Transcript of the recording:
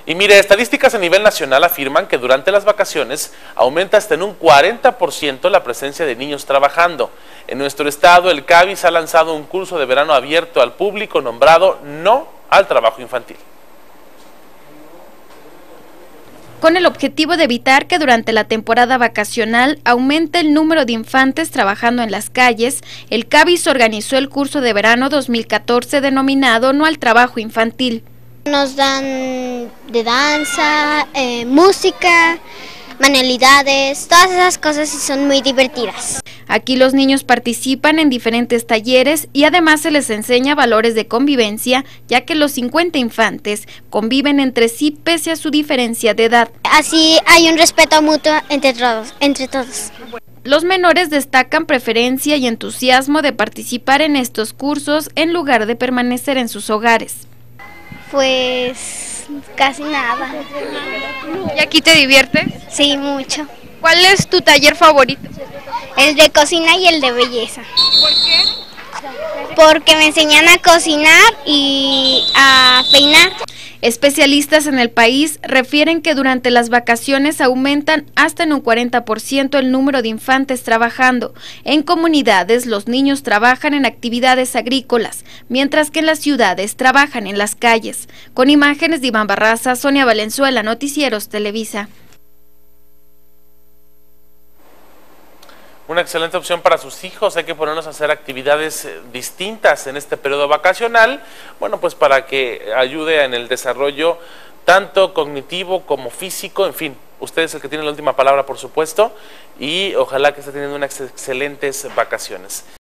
Y mire, estadísticas a nivel nacional afirman que durante las vacaciones aumenta hasta en un 40% la presencia de niños trabajando. En nuestro estado, el CABIS ha lanzado un curso de verano abierto al público nombrado No al Trabajo Infantil. Con el objetivo de evitar que durante la temporada vacacional aumente el número de infantes trabajando en las calles, el CABIS organizó el curso de verano 2014 denominado No al Trabajo Infantil. Nos dan de danza, música, manualidades, todas esas cosas y son muy divertidas. Aquí los niños participan en diferentes talleres y además se les enseña valores de convivencia, ya que los 50 infantes conviven entre sí pese a su diferencia de edad. Así hay un respeto mutuo entre todos. Los menores destacan preferencia y entusiasmo de participar en estos cursos en lugar de permanecer en sus hogares. Pues casi nada. ¿Y aquí te diviertes? Sí, mucho. ¿Cuál es tu taller favorito? El de cocina y el de belleza. ¿Por qué? Porque me enseñan a cocinar y a peinar. Especialistas en el país refieren que durante las vacaciones aumentan hasta en un 40% el número de infantes trabajando. En comunidades los niños trabajan en actividades agrícolas, mientras que en las ciudades trabajan en las calles. Con imágenes de Iván Barraza, Sonia Valenzuela, Noticieros Televisa. Una excelente opción para sus hijos. Hay que ponernos a hacer actividades distintas en este periodo vacacional, bueno, pues para que ayude en el desarrollo tanto cognitivo como físico, en fin, usted es el que tiene la última palabra, por supuesto, y ojalá que esté teniendo unas excelentes vacaciones.